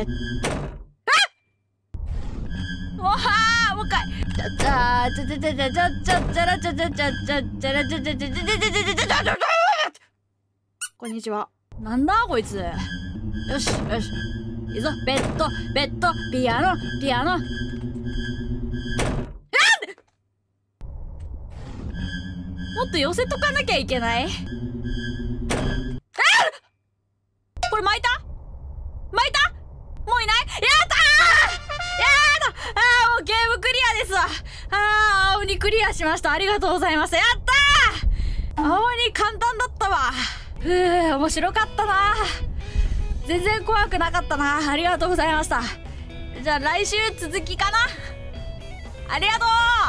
ゃ。もう一回。じゃじゃじゃじゃじゃじゃじゃじゃらじゃじゃじゃじゃじゃらじゃじゃじゃじゃじゃじゃじゃじゃじゃ。こんにちは。なんだこいつ。よしよし。いいぞ。ベッドピアノ。もっと寄せとかなきゃいけない。これ巻いたもういない。やったー。もうゲームクリアですわ。青鬼クリアしました。ありがとうございます。やったー。青鬼簡単だったわ。面白かったな。全然怖くなかったな。ありがとうございました。じゃあ来週続きかな。ありがとう。